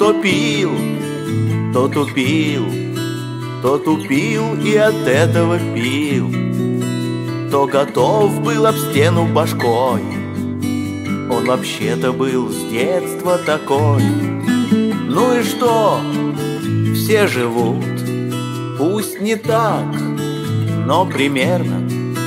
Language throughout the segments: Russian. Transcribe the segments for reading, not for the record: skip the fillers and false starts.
то пил, то тупил, то тупил и от этого пил, то готов был об стену башкой. Он вообще-то был с детства такой. Ну и что? Все живут, пусть не так, но примерно,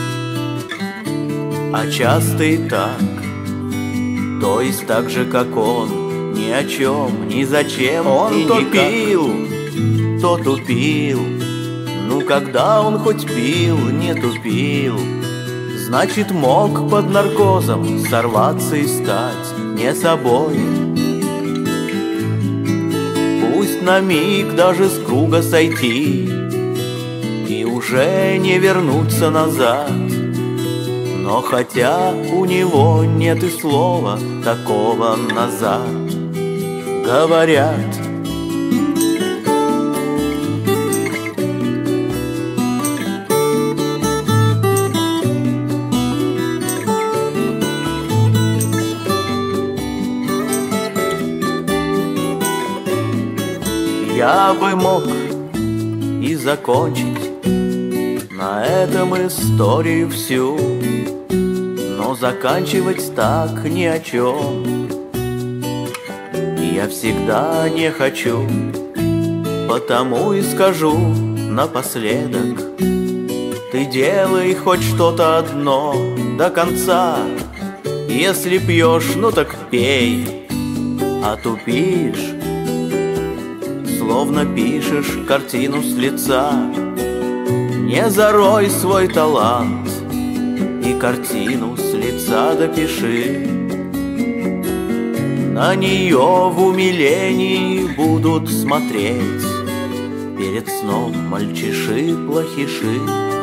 а часто и так. То есть так же, как он, ни о чем, ни зачем. Он то пил, то тупил. Ну, когда он хоть пил, не тупил, значит, мог под наркозом сорваться и стать не собой. Пусть на миг даже с круга сойти и уже не вернуться назад, но хотя у него нет и слова такого назад. Говорят, я бы мог и закончить на этом историю всю, но заканчивать так ни о чем я всегда не хочу. Потому и скажу напоследок: ты делай хоть что-то одно до конца. Если пьешь, ну так пей, а тупишь, словно пишешь картину с лица. Не зарой свой талант и картину с лица допиши. На нее в умилении будут смотреть перед сном мальчиши-плохиши.